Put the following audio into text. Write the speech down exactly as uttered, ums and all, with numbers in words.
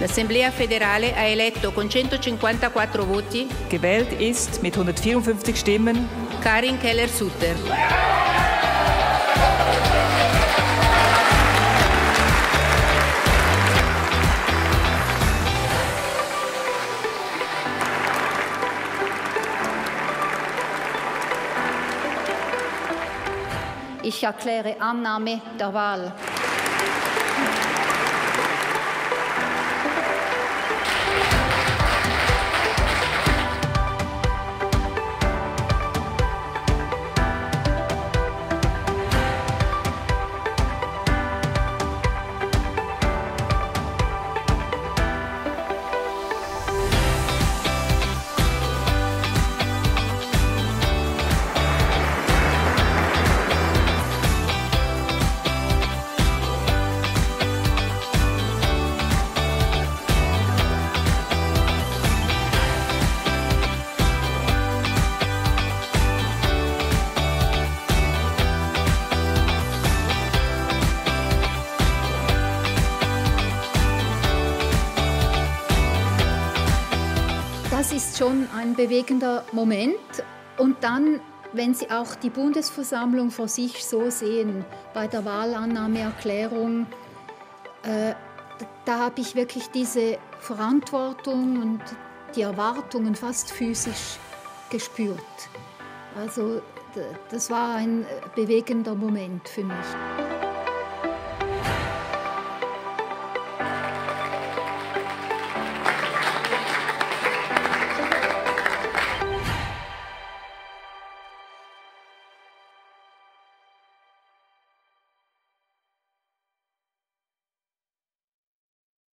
L'Assemblea federale ha eletto con centocinquantaquattro voti gewählt ist mit hundertvierundfünfzig Stimmen Karin Keller-Sutter. Ich erkläre Annahme der Wahl. Das ist schon ein bewegender Moment. Und dann, wenn Sie auch die Bundesversammlung vor sich so sehen, bei der Wahlannahmeerklärung, äh, da habe ich wirklich diese Verantwortung und die Erwartungen fast physisch gespürt. Also das war ein bewegender Moment für mich.